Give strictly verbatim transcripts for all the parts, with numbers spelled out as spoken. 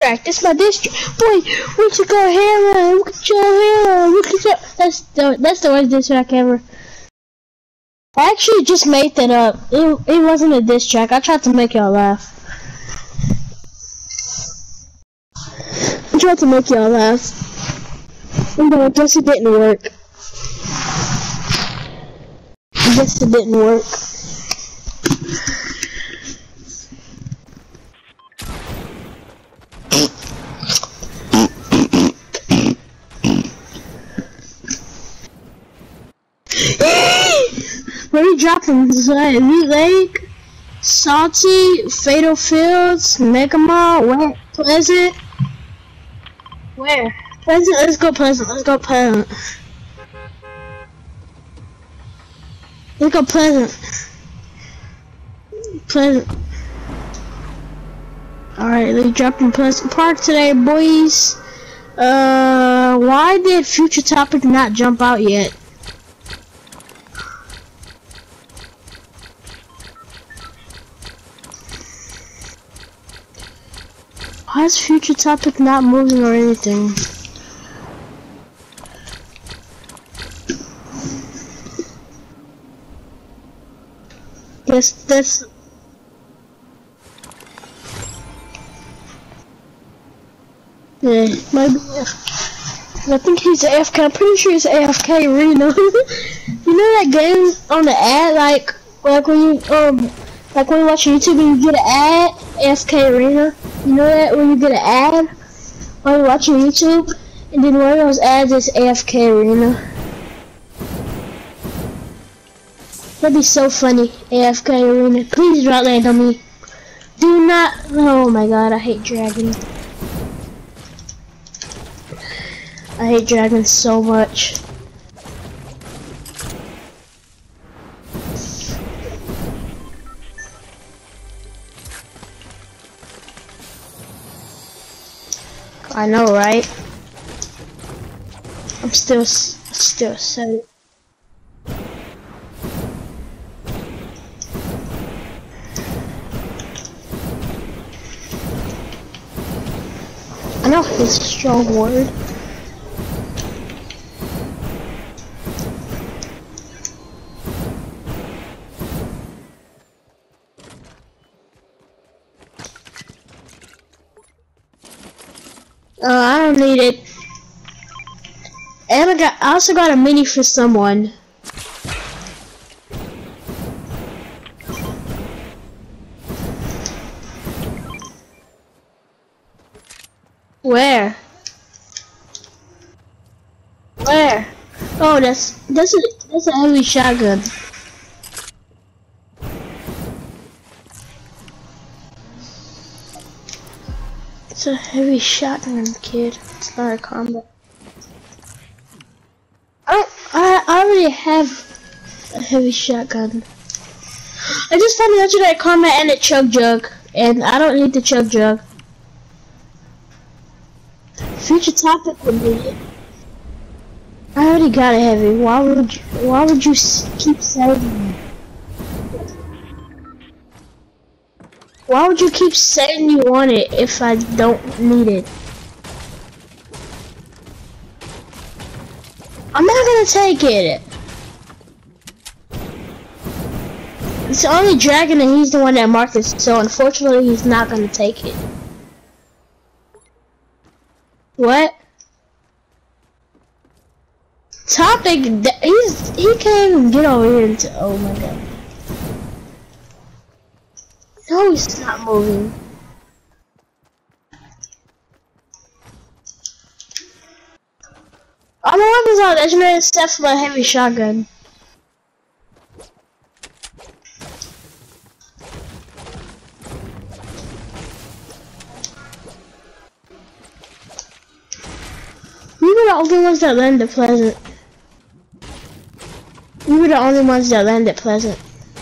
track. This is my district. Boy, we should go hammer. Look at your hammer. Look at your. That's the that's the worst diss track ever. I actually just made that up. It it wasn't a diss track. I tried to make y'all laugh. I tried to make y'all laugh. But I guess it didn't work. I guess it didn't work. Where are we dropping? Elite Lake, Salty, Fatal Fields, Mega Mall, where? Pleasant? Where? Pleasant, let's go Pleasant, let's go Pleasant. Let's go Pleasant. Pleasant. Alright, let's drop in Pleasant Park today, boys. Uh, why did Future Topic not jump out yet? Why is Future Topic not moving or anything? Yes, that's... Yeah, maybe... I think he's A F K. I'm pretty sure he's A F K, Reno. You know that game on the ad, like, like when you, um, like when you watch YouTube and you get an ad, A F K Arena? You know that when you get an ad while you're watching YouTube, and then one of those ads is A F K Arena. That'd be so funny, A F K Arena. Please do not land on me. Do not. Oh my god, I hate dragons. I hate dragons so much. I know, right? I'm still, still set. I know it's a strong word. Uh, I don't need it. And I got, I also got a mini for someone. Where? Where? Oh, that's that's a that's a heavy shotgun. It's a heavy shotgun, kid. It's not a combat. I I I already have a heavy shotgun. I just found the legendary combat and a chug jug, and I don't need the chug jug. Future Topic would need it. I already got a heavy. Why would you, why would you s keep saving me? Why would you keep saying you want it if I don't need it? I'm not gonna take it. It's the only dragon and he's the one that marked it, so unfortunately he's not gonna take it. What? Topic, he's, he can't even get over here into, oh my god. No, he's not moving. I'm the one who's on legendary stuff for my heavy shotgun. We were the only ones that landed Pleasant. We were the only ones that landed Pleasant.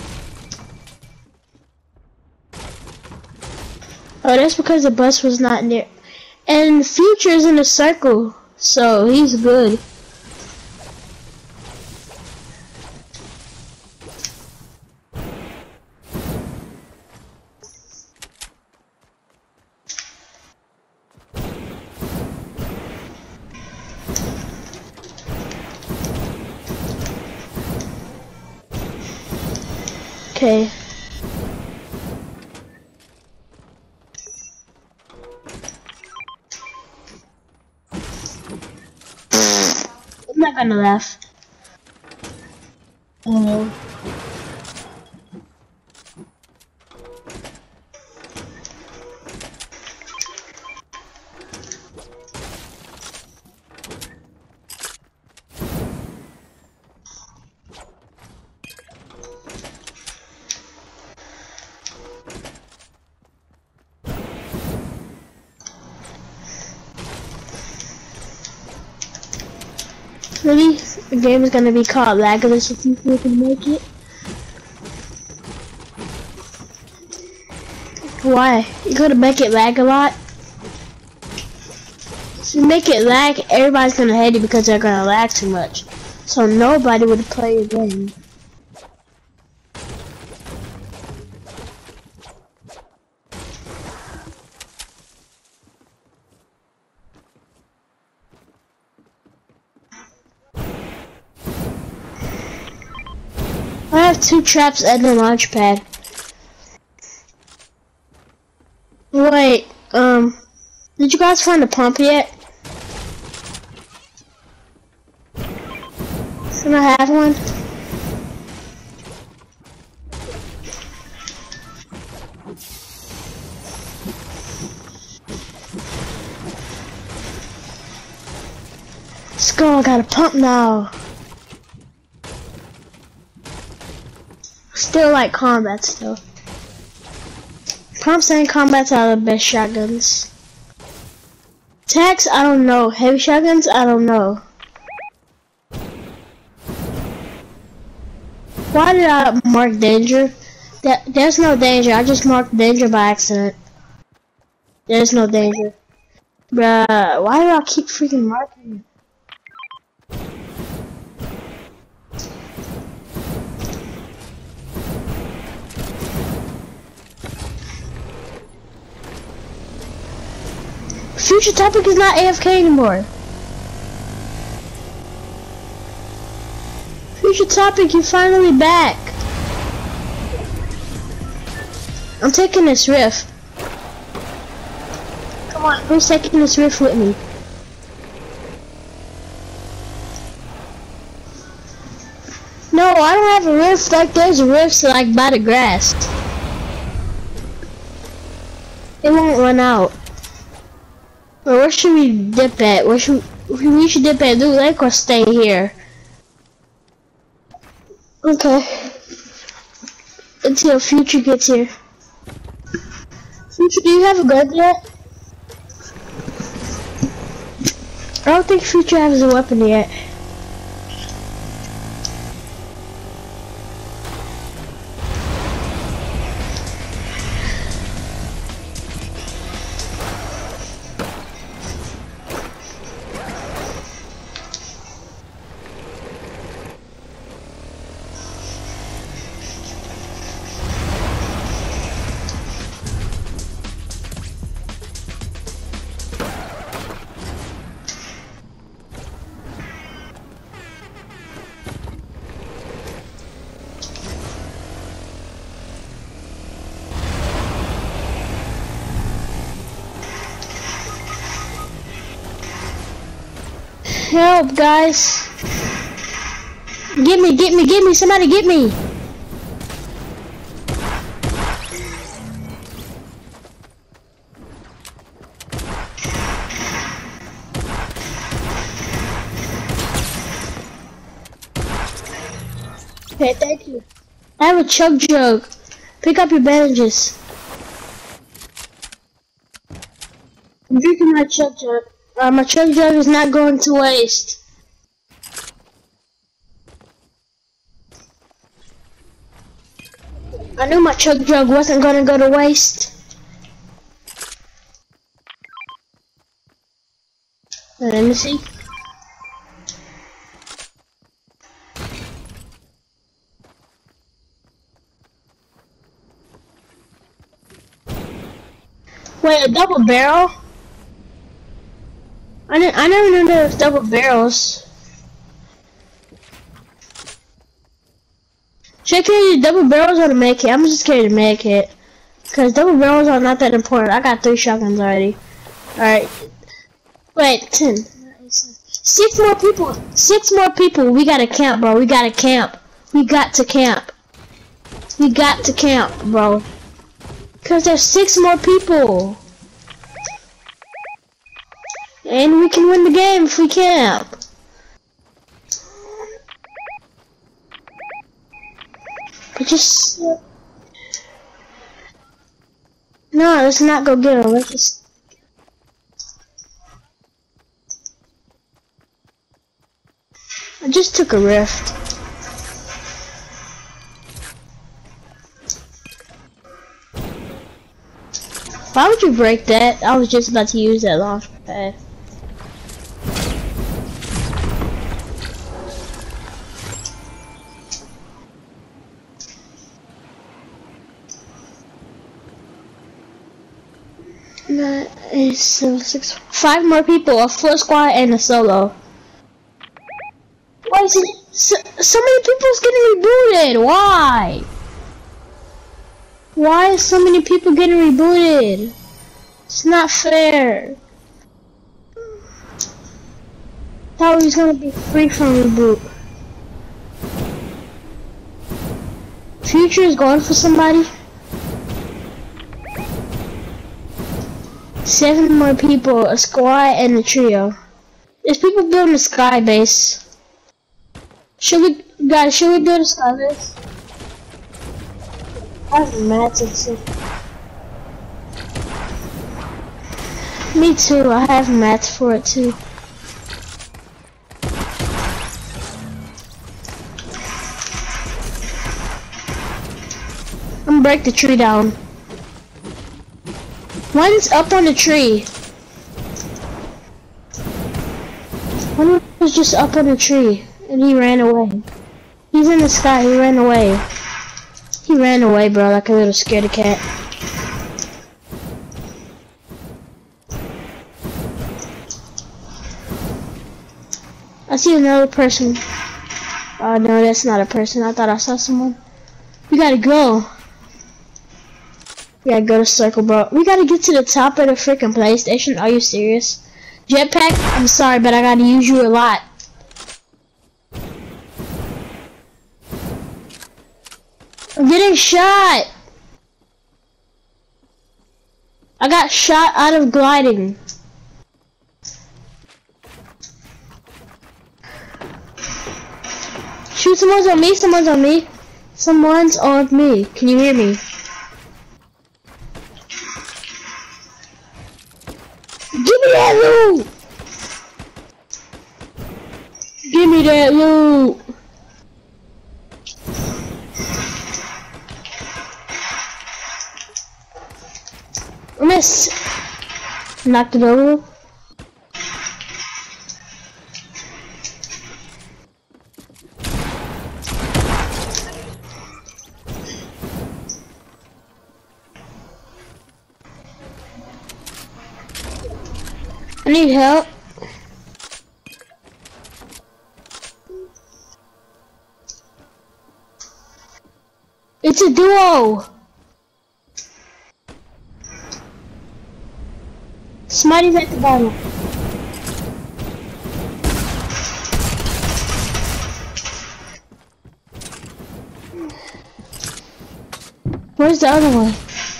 Oh, that's because the bus was not near. And Future's in a circle, so he's good. Okay. I'm not gonna laugh. Oh. Really? The game is gonna be called Lagoless if you can make it. Why? You gotta make it lag a lot? If you make it lag, everybody's gonna hate it because they're gonna lag too much. So nobody would play your game. I have two traps and a launch pad. Wait, um, did you guys find a pump yet? Can I have one? Let's go, I got a pump now. Still like combat still. Pumps and combats are the best shotguns. Tags, I don't know. Heavy shotguns, I don't know. Why did I mark danger? That there's no danger. I just marked danger by accident. There's no danger. Bruh, why do I keep freaking marking it? Future Topic is not A F K anymore. Future Topic, you're finally back. I'm taking this rift. Come on, who's taking this rift with me? No, I don't have a rift. Like there's rifts like by the grass. It won't run out. Well, where should we dip at? Where should we, we should dip at Loot Lake or stay here? Okay. Until Future gets here. Future, do you have a gun yet? I don't think Future has a weapon yet. Help, guys. Get me, get me, get me, somebody get me. Okay, thank you. I have a chug jug. Pick up your bandages. I'm drinking my chug jug. Uh, my chug jug is not going to waste. I knew my chug jug wasn't gonna go to waste. Let me see. Wait, a double barrel? I didn't, I never knew there was double barrels. Should I carry the double barrels or the med kit? I'm just carrying the med kit. Cause double barrels are not that important. I got three shotguns already. Alright. Wait, ten. Six more people. Six more people. We gotta camp, bro. We gotta camp. We got to camp. We got to camp, bro. Cause there's six more people. And we can win the game if we camp. But just... No, let's not go get him. Let's just... I just took a rift. Why would you break that? I was just about to use that launch pad. That is so six. Five more people, a full squad and a solo. Why is it so, so many people's getting rebooted? Why? Why is so many people getting rebooted? It's not fair. Thought we was gonna be free from reboot. Future is going for somebody. Seven more people, a squad and a trio. There's people building a sky base. Should we, guys, should we build a sky base? I have mats and stuff. Me too, I have mats for it too. I'm gonna break the tree down. One's up on the tree. One was just up on the tree, and he ran away. He's in the sky, he ran away. He ran away, bro, like a little scaredy cat. I see another person. Oh no, that's not a person. I thought I saw someone. We gotta go. We gotta go to circle, bro. We gotta get to the top of the freaking PlayStation. Are you serious? Jetpack, I'm sorry, but I gotta use you a lot. I'm getting shot. I got shot out of gliding. Shoot, someone's on me, someone's on me. Someone's on me. Can you hear me? Give me that loot! Give me that loot! Miss! Knocked it over. I need help. It's a duo. Smitey's at the bottom. Where's the other one?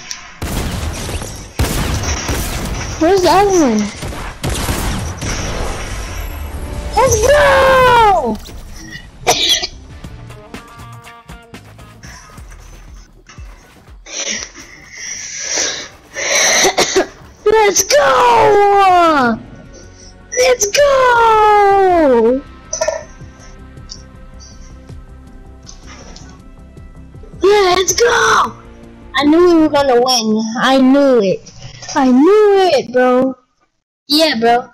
Where's the other one? Let's go! Let's go! Let's go! Let's go! I knew we were gonna win. I knew it. I knew it, bro. Yeah, bro.